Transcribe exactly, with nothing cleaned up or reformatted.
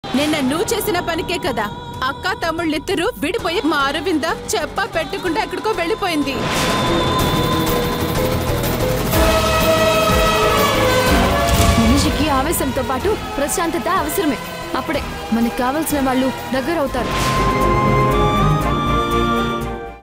నిన్న నువ్వు చేసిన పనికే కదా అక్క తమ్ముళ్ళిద్దరూ విడిపోయి మా అరవింద చెప్ప పెట్టుకుంటే ఎక్కడికో వెళ్ళిపోయింది. మనిషికి ఆవేశంతో పాటు ప్రశాంతత అవసరమే. అప్పుడే మనకు కావలసిన వాళ్ళు దగ్గర అవుతారు.